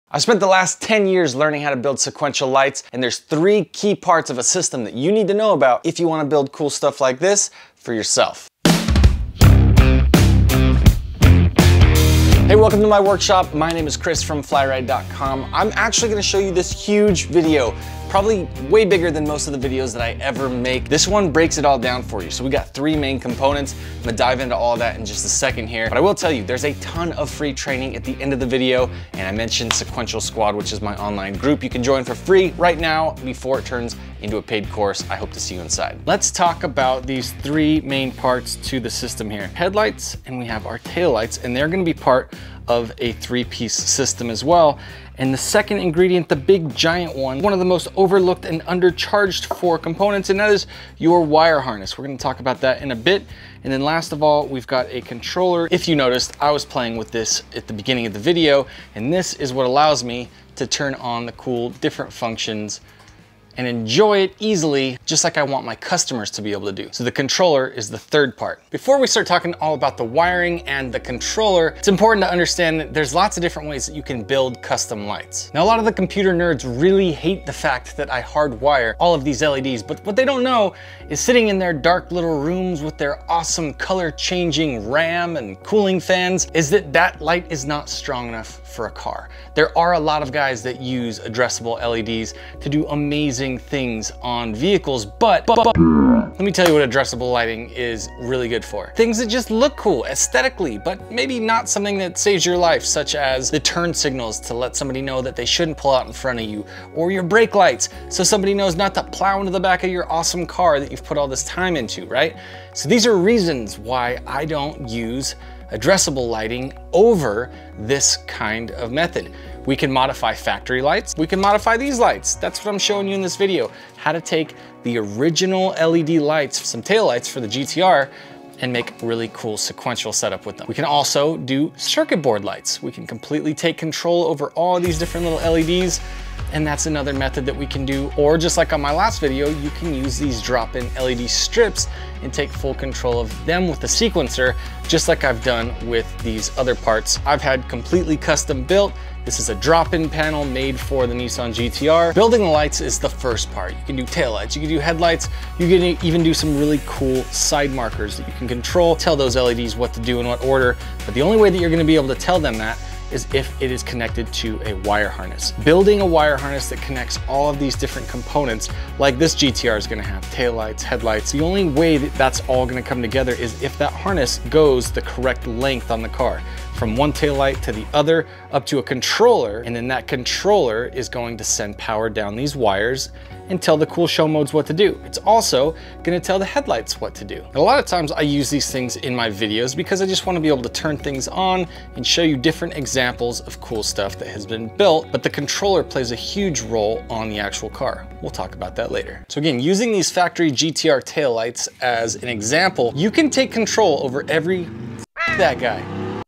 I spent the last 10 years learning how to build sequential lights, and there's 3 key parts of a system that you need to know about if you want to build cool stuff like this for yourself. Hey, welcome to my workshop. My name is Chris from FlyRyde.com. I'm actually going to show you this huge video, probably way bigger than most of the videos that I ever make. This one breaks it all down for you. So we got 3 main components. I'm gonna dive into all of that in just a second here. But I will tell you, there's a ton of free training at the end of the video. And I mentioned Sequential Squad, which is my online group you can join for free right now before it turns into a paid course. I hope to see you inside. Let's talk about these 3 main parts to the system here. Headlights, and we have our taillights, and they're gonna be part of a 3-piece system as well. And the second ingredient, the big giant one of the most overlooked and undercharged for components, and that is your wire harness. We're gonna talk about that in a bit. And then last of all, we've got a controller. If you noticed, I was playing with this at the beginning of the video, and this is what allows me to turn on the cool different functions and enjoy it easily, just like I want my customers to be able to do. So the controller is the 3rd part. Before we start talking all about the wiring and the controller, it's important to understand that there's lots of different ways that you can build custom lights. Now, a lot of the computer nerds really hate the fact that I hardwire all of these LEDs, but what they don't know is sitting in their dark little rooms with their awesome color changing RAM and cooling fans is that that light is not strong enough for a car. There are a lot of guys that use addressable LEDs to do amazing things on vehicles, but let me tell you what addressable lighting is really good for. Things that just look cool aesthetically, but maybe not something that saves your life, such as the turn signals to let somebody know that they shouldn't pull out in front of you, or your brake lights so somebody knows not to plow into the back of your awesome car that you've put all this time into, right? So these are reasons why I don't use addressable lighting over this kind of method. We can modify factory lights. We can modify these lights. That's what I'm showing you in this video. How to take the original LED lights, some tail lights for the GTR, and make a really cool sequential setup with them. We can also do circuit board lights. We can completely take control over all of these different little LEDs, and that's another method that we can do. Or just like on my last video, you can use these drop-in LED strips and take full control of them with the sequencer, just like I've done with these other parts I've had completely custom built. This is a drop-in panel made for the Nissan GTR. Building the lights is the first part. You can do taillights, you can do headlights, you can even do some really cool side markers that you can control, tell those LEDs what to do in what order. But the only way that you're gonna be able to tell them that is if it is connected to a wire harness. Building a wire harness that connects all of these different components, like this GTR is gonna have taillights, headlights. The only way that that's all gonna come together is if that harness goes the correct length on the car, from one taillight to the other, up to a controller, and then that controller is going to send power down these wires and tell the cool show modes what to do. It's also gonna tell the headlights what to do. And a lot of times I use these things in my videos because I just wanna be able to turn things on and show you different examples of cool stuff that has been built, but the controller plays a huge role on the actual car. We'll talk about that later. So again, using these factory GTR taillights as an example, you can take control over that guy.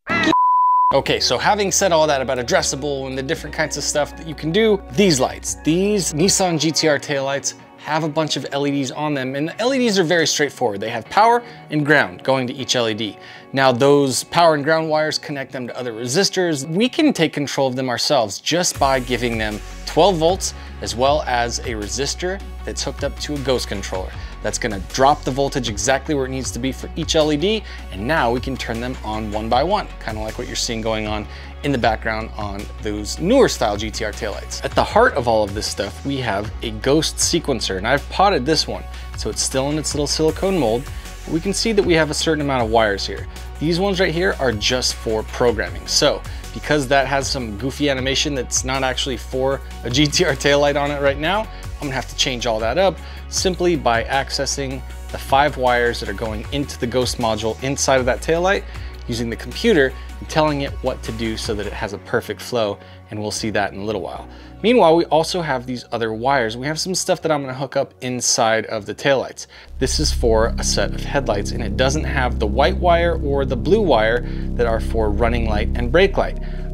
Okay, so having said all that about addressable and the different kinds of stuff that you can do, these lights, these Nissan GTR taillights have a bunch of LEDs on them, and the LEDs are very straightforward. They have power and ground going to each LED. Now those power and ground wires connect them to other resistors. We can take control of them ourselves just by giving them 12 volts as well as a resistor that's hooked up to a ghost controller. That's gonna drop the voltage exactly where it needs to be for each LED, and now we can turn them on one by one, kind of like what you're seeing going on in the background on those newer style GTR taillights. At the heart of all of this stuff, we have a ghost sequencer, and I've potted this one, so it's still in its little silicone mold. We can see that we have a certain amount of wires here. These ones right here are just for programming. So because that has some goofy animation that's not actually for a GTR taillight on it right now, I'm gonna have to change all that up simply by accessing the 5 wires that are going into the ghost module inside of that taillight, using the computer and telling it what to do so that it has a perfect flow, and we'll see that in a little while. Meanwhile, we also have these other wires. We have some stuff that I'm gonna hook up inside of the taillights. This is for a set of headlights, and it doesn't have the white wire or the blue wire that are for running light and brake light.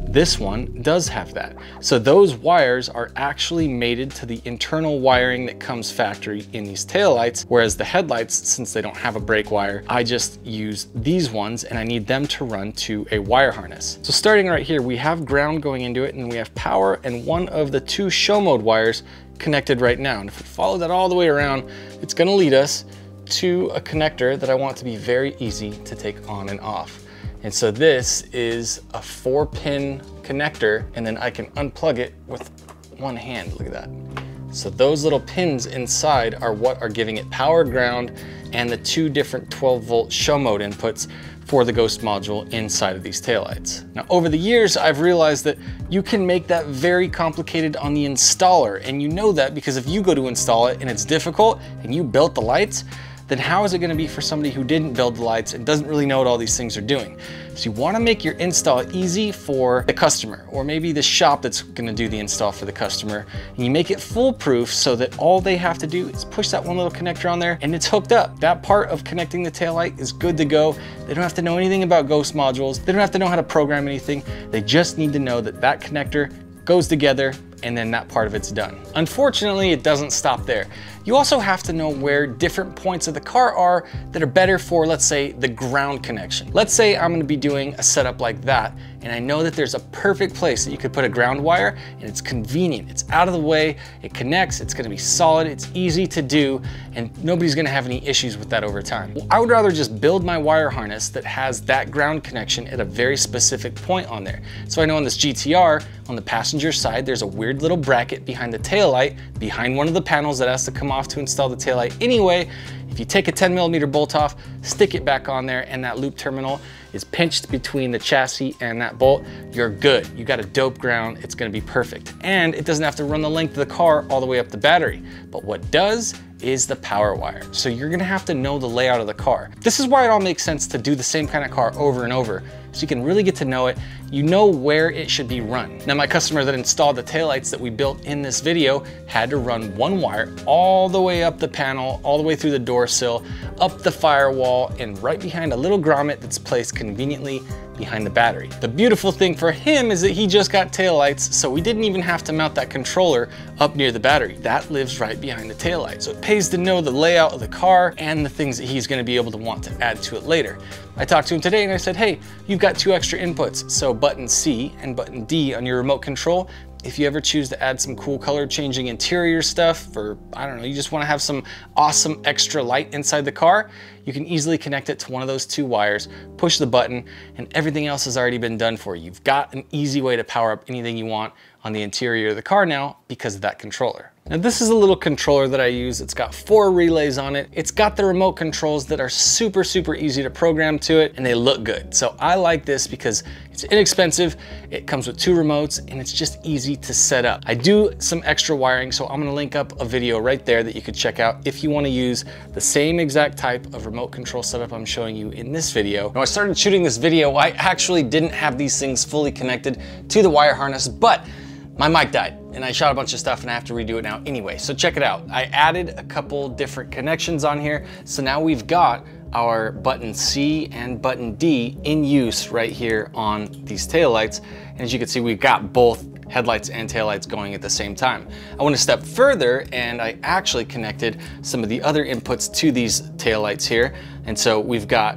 This one does have that. So those wires are actually mated to the internal wiring that comes factory in these taillights, whereas the headlights, since they don't have a brake wire, I just use these ones and I need them to run to a wire harness. So starting right here, we have ground going into it and we have power and one of the two show mode wires connected right now. And if we follow that all the way around, it's gonna lead us to a connector that I want to be very easy to take on and off. And so this is a 4-pin connector, and then I can unplug it with one hand, look at that. So those little pins inside are what are giving it power, ground, and the two different 12-volt show mode inputs for the Ghost module inside of these taillights. Now, over the years, I've realized that you can make that very complicated on the installer, and you know that because if you go to install it and it's difficult and you built the lights, then how is it gonna be for somebody who didn't build the lights and doesn't really know what all these things are doing? So you wanna make your install easy for the customer, or maybe the shop that's gonna do the install for the customer, and you make it foolproof so that all they have to do is push that one little connector on there and it's hooked up. That part of connecting the taillight is good to go. They don't have to know anything about Ghost modules. They don't have to know how to program anything. They just need to know that that connector goes together and then that part of it's done. Unfortunately, it doesn't stop there. You also have to know where different points of the car are that are better for, let's say, the ground connection. Let's say I'm gonna be doing a setup like that, and I know that there's a perfect place that you could put a ground wire, and it's convenient, it's out of the way, it connects, it's gonna be solid, it's easy to do, and nobody's gonna have any issues with that over time. Well, I would rather just build my wire harness that has that ground connection at a very specific point on there. So I know on this GTR, on the passenger side, there's a weird little bracket behind the taillight, behind one of the panels that has to come off to install the taillight anyway. If you take a 10mm bolt off, stick it back on there, and that loop terminal is pinched between the chassis and that bolt, you're good. You got a dope ground, it's gonna be perfect. And it doesn't have to run the length of the car all the way up the battery. But what does is the power wire. So you're gonna have to know the layout of the car. This is why it all makes sense to do the same kind of car over and over, so you can really get to know it. You know where it should be run. Now, my customer that installed the taillights that we built in this video had to run one wire all the way up the panel, all the way through the door sill, up the firewall, and right behind a little grommet that's placed conveniently behind the battery. The beautiful thing for him is that he just got taillights, so we didn't even have to mount that controller up near the battery. That lives right behind the taillight. So it pays to know the layout of the car and the things that he's gonna be able to want to add to it later. I talked to him today and I said, hey, you've got two extra inputs. So button C and button D on your remote control. If you ever choose to add some cool color changing interior stuff, or I don't know, you just want to have some awesome extra light inside the car, you can easily connect it to one of those two wires, push the button, and everything else has already been done for you. You've got an easy way to power up anything you want on the interior of the car now because of that controller. Now this is a little controller that I use. It's got 4 relays on it. It's got the remote controls that are super, super easy to program to it, and they look good. So I like this because it's inexpensive, it comes with 2 remotes, and it's just easy to set up. I do some extra wiring, so I'm gonna link up a video right there that you could check out if you wanna use the same exact type of remote control setup I'm showing you in this video. When I started shooting this video, I actually didn't have these things fully connected to the wire harness, but my mic died and I shot a bunch of stuff and I have to redo it now anyway. So check it out. I added a couple different connections on here. So now we've got our button C and button D in use right here on these taillights. And as you can see, we've got both headlights and taillights going at the same time. I went a step further and I actually connected some of the other inputs to these taillights here. And so we've got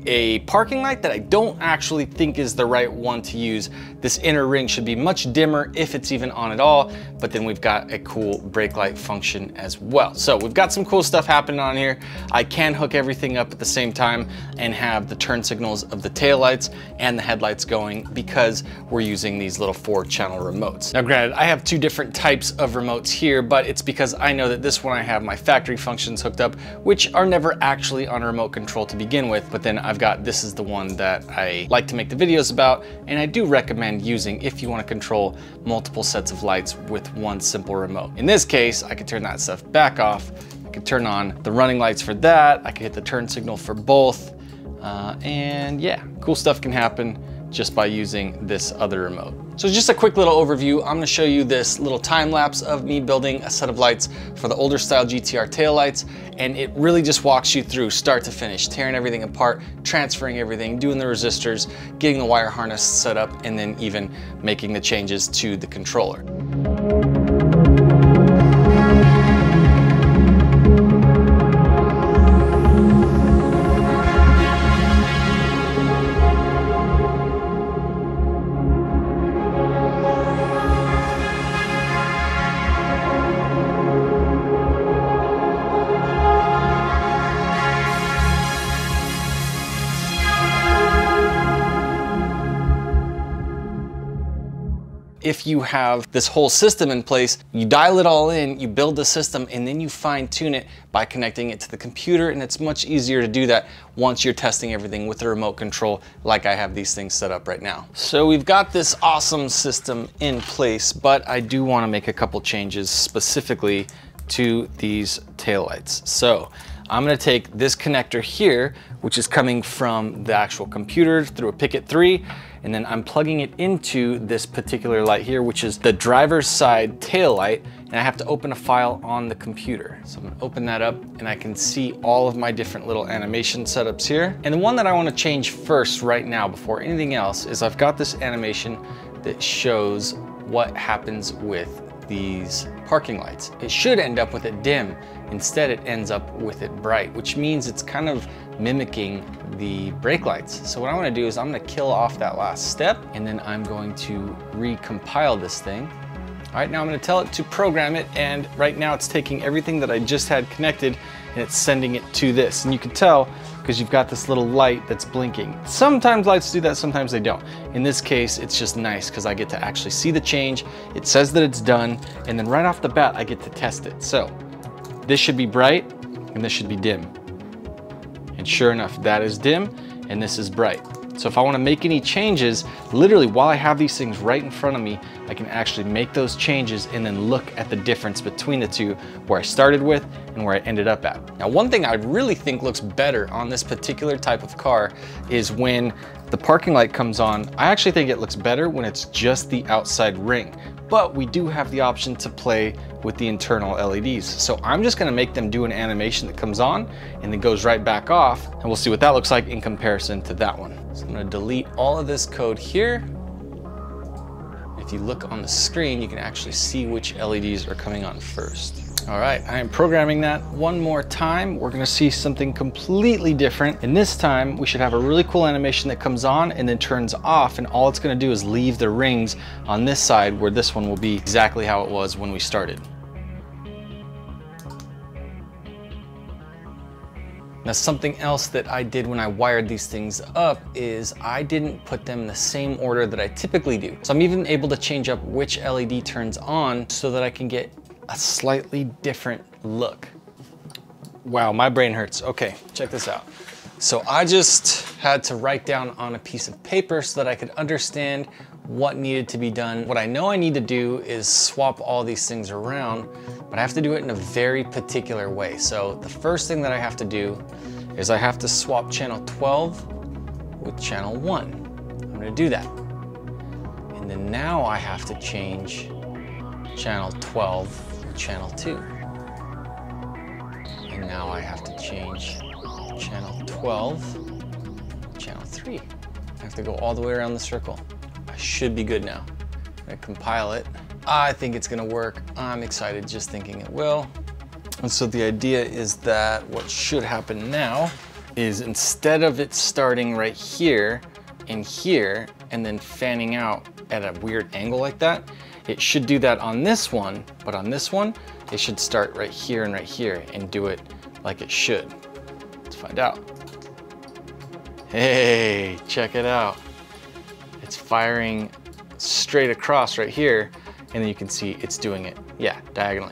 a parking light that I don't actually think is the right one to use. This inner ring should be much dimmer if it's even on at all, but then we've got a cool brake light function as well. So we've got some cool stuff happening on here. I can hook everything up at the same time and have the turn signals of the taillights and the headlights going because we're using these little 4-channel remotes. Now granted, I have 2 different types of remotes here, but it's because I know that this one I have my factory functions hooked up, which are never actually on a remote control to begin with, but then I've got, this is the one that I like to make the videos about, and I do recommend using if you want to control multiple sets of lights with one simple remote. In this case, I could turn that stuff back off. I could turn on the running lights for that. I could hit the turn signal for both. And yeah, cool stuff can happen just by using this other remote. So just a quick little overview. I'm gonna show you this little time lapse of me building a set of lights for the older style GTR tail lights, and it really just walks you through start to finish, tearing everything apart, transferring everything, doing the resistors, getting the wire harness set up, and then even making the changes to the controller. If you have this whole system in place, you dial it all in, you build the system, and then you fine tune it by connecting it to the computer, and it's much easier to do that once you're testing everything with the remote control like I have these things set up right now. So we've got this awesome system in place, but I do want to make a couple changes specifically to these taillights. So I'm going to take this connector here, which is coming from the actual computer through a Picket 3, and then I'm plugging it into this particular light here, which is the driver's side tail light, and I have to open a file on the computer. So I'm going to open that up, and I can see all of my different little animation setups here. And the one that I want to change first right now before anything else is I've got this animation that shows what happens with these parking lights. It should end up with it dim. Instead, it ends up with it bright, which means it's kind of mimicking the brake lights. So what I want to do is I'm going to kill off that last step, and then I'm going to recompile this thing. All right, now I'm going to tell it to program it, and right now it's taking everything that I just had connected and it's sending it to this. And you can tell because you've got this little light that's blinking. Sometimes lights do that, sometimes they don't. In this case, it's just nice because I get to actually see the change. It says that it's done, and then right off the bat, I get to test it. So this should be bright and this should be dim. And sure enough, that is dim and this is bright. So if I want to make any changes, literally while I have these things right in front of me, I can actually make those changes and then look at the difference between the two, where I started with and where I ended up at. Now, one thing I really think looks better on this particular type of car is when the parking light comes on. I actually think it looks better when it's just the outside ring, but we do have the option to play with the internal LEDs. So I'm just gonna make them do an animation that comes on and then goes right back off, and we'll see what that looks like in comparison to that one. So I'm gonna delete all of this code here. If you look on the screen, you can actually see which LEDs are coming on first. All right, I am programming that one more time. We're gonna see something completely different. And this time we should have a really cool animation that comes on and then turns off. And all it's gonna do is leave the rings on this side, where this one will be exactly how it was when we started. Now, something else that I did when I wired these things up is I didn't put them in the same order that I typically do. So I'm even able to change up which LED turns on so that I can get a slightly different look. Wow, my brain hurts. Okay, check this out. So I just had to write down on a piece of paper so that I could understand what needed to be done. What I know I need to do is swap all these things around, but I have to do it in a very particular way. So the first thing that I have to do is I have to swap channel 12 with channel 1. I'm gonna do that. And then now I have to change channel 12 with channel 2. And now I have to change channel 12 with channel 3. I have to go all the way around the circle. I should be good now. I'm gonna compile it. I think it's gonna work. I'm excited just thinking it will. And so the idea is that what should happen now is instead of it starting right here and here and then fanning out at a weird angle like that, it should do that on this one, but on this one, it should start right here and do it like it should. Let's find out. Hey, check it out. It's firing straight across right here, and then you can see it's doing it, yeah, diagonally.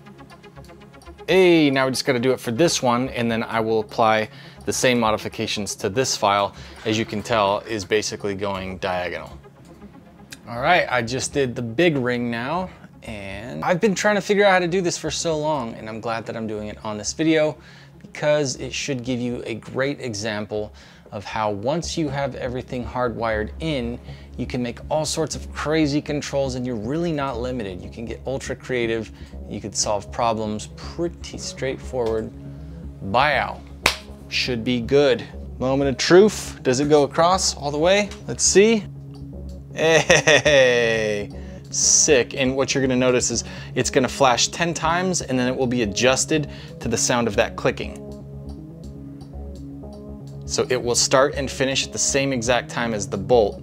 Hey, now we just gotta do it for this one, and then I will apply the same modifications to this file. As you can tell, is basically going diagonal. All right, I just did the big ring now, and I've been trying to figure out how to do this for so long, and I'm glad that I'm doing it on this video because it should give you a great example of how once you have everything hardwired in, you can make all sorts of crazy controls and you're really not limited. You can get ultra creative, you could solve problems pretty straightforward. Buyout should be good. Moment of truth, does it go across all the way? Let's see. Hey, sick. And what you're gonna notice is it's gonna flash 10 times and then it will be adjusted to the sound of that clicking. So it will start and finish at the same exact time as the bolt.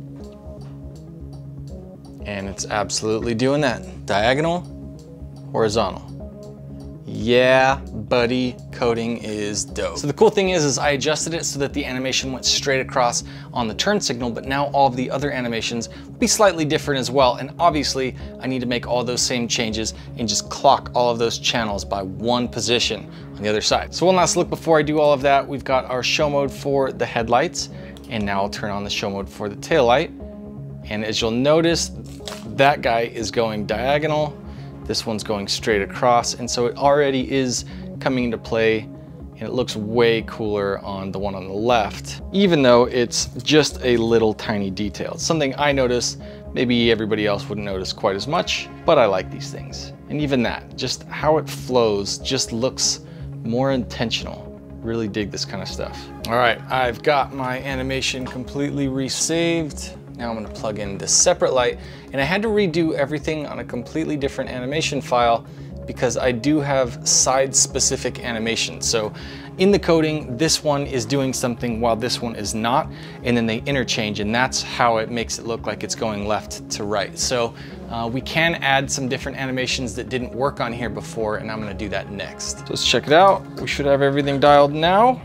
And it's absolutely doing that. Diagonal, horizontal. Yeah, buddy, coding is dope. So the cool thing is I adjusted it so that the animation went straight across on the turn signal, but now all of the other animations will be slightly different as well. And obviously I need to make all those same changes and just clock all of those channels by one position on the other side. So one last look before I do all of that. We've got our show mode for the headlights, and now I'll turn on the show mode for the tail light. And as you'll notice, that guy is going diagonal. This one's going straight across, and so it already is coming into play, and it looks way cooler on the one on the left, even though it's just a little tiny detail. It's something I notice, maybe everybody else wouldn't notice quite as much, but I like these things. And even that, just how it flows just looks more intentional. Really dig this kind of stuff. All right, I've got my animation completely resaved. Now I'm gonna plug in this separate light, and I had to redo everything on a completely different animation file because I do have side-specific animations. So in the coding, this one is doing something while this one is not, and then they interchange, and that's how it makes it look like it's going left to right. So we can add some different animations that didn't work on here before, and I'm gonna do that next. So let's check it out. We should have everything dialed now.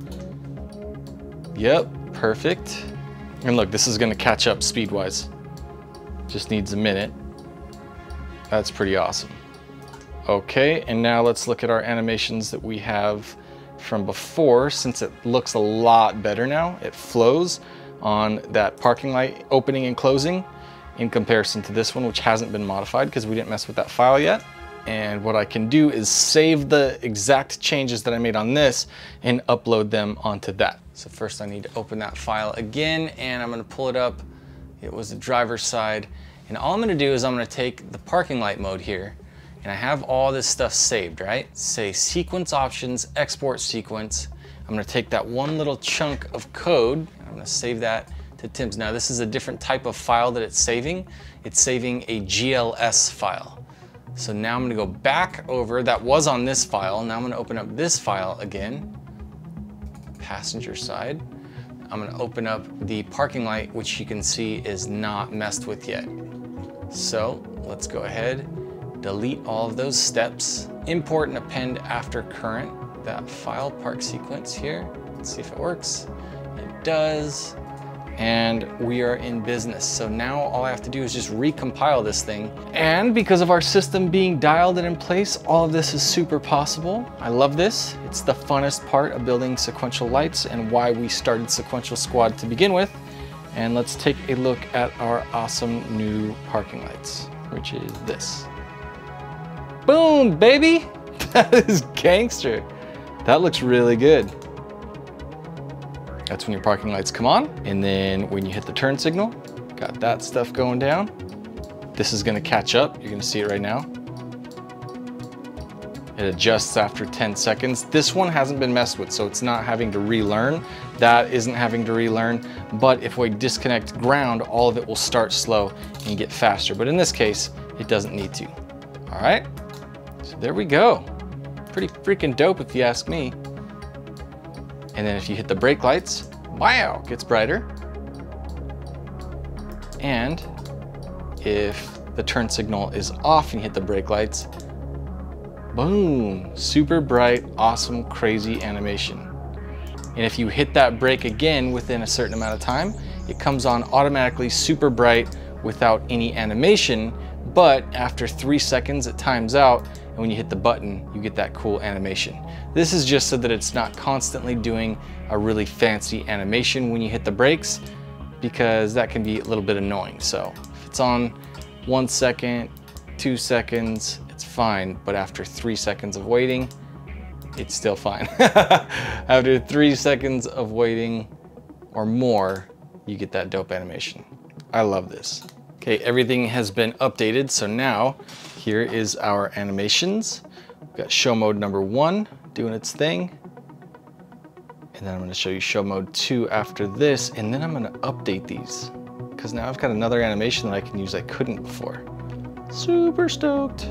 Yep, perfect. And look, this is gonna catch up speed-wise. Just needs a minute. That's pretty awesome. Okay, and now let's look at our animations that we have from before. Since it looks a lot better now, it flows on that parking light opening and closing in comparison to this one, which hasn't been modified because we didn't mess with that file yet. And what I can do is save the exact changes that I made on this and upload them onto that. So first I need to open that file again, and I'm gonna pull it up. It was the driver's side. And all I'm gonna do is I'm gonna take the parking light mode here, and I have all this stuff saved, right? Say sequence options, export sequence. I'm gonna take that one little chunk of code, and I'm gonna save that to Tim's. Now this is a different type of file that it's saving. It's saving a GLS file. So now I'm gonna go back over, that was on this file. Now I'm gonna open up this file again, passenger side. I'm gonna open up the parking light, which you can see is not messed with yet. So let's go ahead, delete all of those steps, import and append after current, that file park sequence here. Let's see if it works. It does. And we are in business. So now all I have to do is just recompile this thing. And because of our system being dialed and in place, all of this is super possible. I love this. It's the funnest part of building sequential lights and why we started Sequential Squad to begin with. And let's take a look at our awesome new parking lights, which is this. Boom, baby! That is gangster. That looks really good. That's when your parking lights come on. And then when you hit the turn signal, got that stuff going down. This is gonna catch up. You're gonna see it right now. It adjusts after 10 seconds. This one hasn't been messed with, so it's not having to relearn. That isn't having to relearn. But if we disconnect ground, all of it will start slow and get faster. But in this case, it doesn't need to. All right, so there we go. Pretty freaking dope if you ask me. And then if you hit the brake lights, wow, it gets brighter. And if the turn signal is off and you hit the brake lights, boom, super bright, awesome, crazy animation. And if you hit that brake again within a certain amount of time, it comes on automatically super bright without any animation, but after 3 seconds it times out, and when you hit the button, you get that cool animation. This is just so that it's not constantly doing a really fancy animation when you hit the brakes, because that can be a little bit annoying. So if it's on 1 second, 2 seconds, it's fine, but after 3 seconds of waiting, it's still fine. After 3 seconds of waiting, or more, you get that dope animation. I love this. Okay, everything has been updated. So now here is our animations. We've got show mode number 1 doing its thing. And then I'm gonna show you show mode 2 after this. And then I'm gonna update these because now I've got another animation that I can use I couldn't before. Super stoked.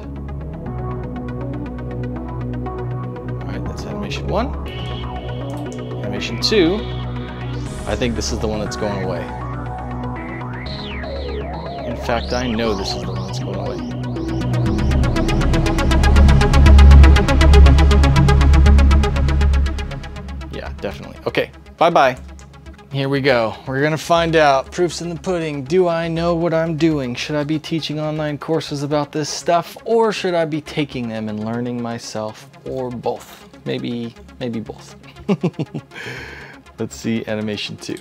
All right, that's animation 1. Animation 2, I think this is the one that's going away. In fact, I know this is the one that's going away. Yeah, definitely. Okay, bye-bye. Here we go. We're gonna find out. Proof's in the pudding. Do I know what I'm doing? Should I be teaching online courses about this stuff, or should I be taking them and learning myself, or both? Maybe both. Let's see animation 2.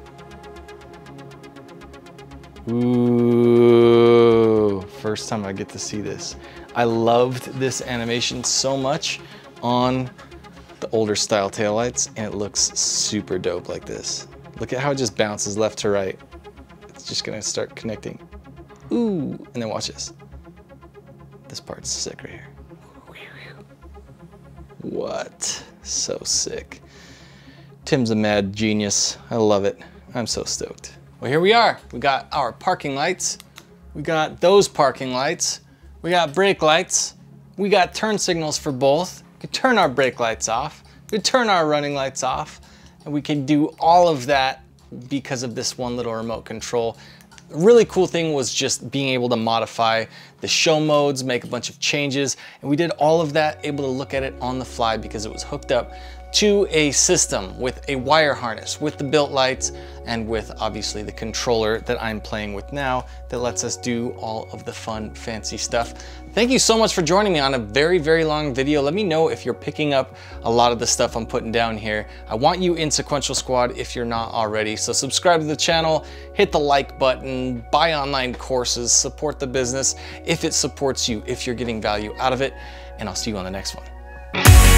Ooh, first time I get to see this. I loved this animation so much on the older style taillights, and it looks super dope like this. Look at how it just bounces left to right. It's just gonna start connecting. Ooh, and then watch this. This part's sick right here. What? So sick. Tim's a mad genius. I love it. I'm so stoked. Well, here we are. We got our parking lights. We got those parking lights. We got brake lights. We got turn signals for both. We could turn our brake lights off. We could turn our running lights off. And we can do all of that because of this one little remote control. The really cool thing was just being able to modify the show modes, make a bunch of changes, and we did all of that able to look at it on the fly because it was hooked up to a system with a wire harness, with the built lights, and with obviously the controller that I'm playing with now that lets us do all of the fun, fancy stuff. Thank you so much for joining me on a very, very long video. Let me know if you're picking up a lot of the stuff I'm putting down here. I want you in Sequential Squad if you're not already. So subscribe to the channel, hit the like button, buy online courses, support the business if it supports you, if you're getting value out of it, and I'll see you on the next one.